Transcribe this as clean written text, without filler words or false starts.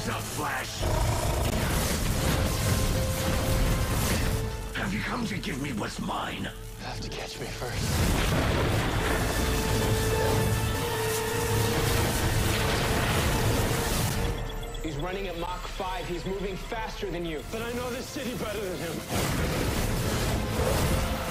What's up, Flash? Have you come to give me what's mine? You have to catch me first. He's running at Mach 5. He's moving faster than you. But I know this city better than him.